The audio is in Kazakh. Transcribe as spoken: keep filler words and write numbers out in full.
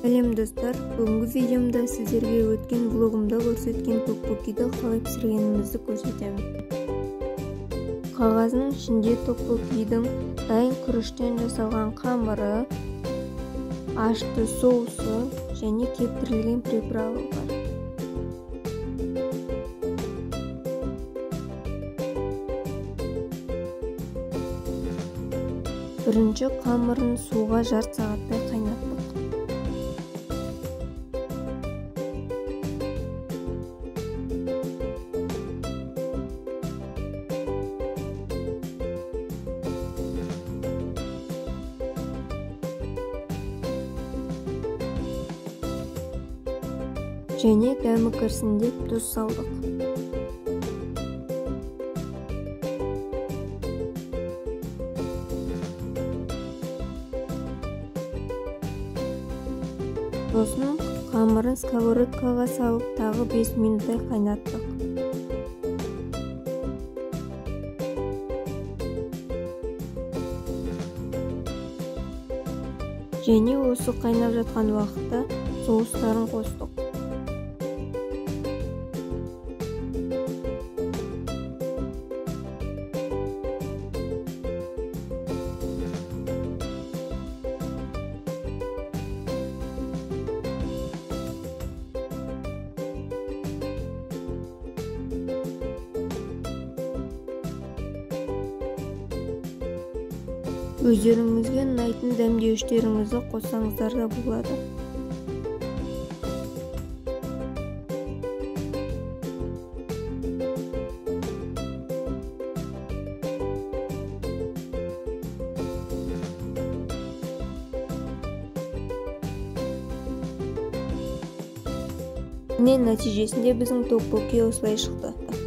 Сәлем достар, бүгінгі видеомда сіздерге өткен влогымда көрсеткен токбокиді қалай пісіргенімізді көрсетемін. Қағазының ішінде токбокидің дайын күріштен жасалған қамыры, ашты соусы және кептірілген приправа бар. Бірінші қамырын суға жарты сағаттай қайнаттық. Және дәмі кірсін деп тұз салдық. Сосын қамырын сковородкаға салып тағы бес минуттай қайнаттық. Және осы қайнап жатқан уақытта соустарын қостық. Өздеріңізге ұнайтын дәмдеуіштеріңізді қоссаңыздар да болады. Нәтижесінде біздің токбоки осылай шықты.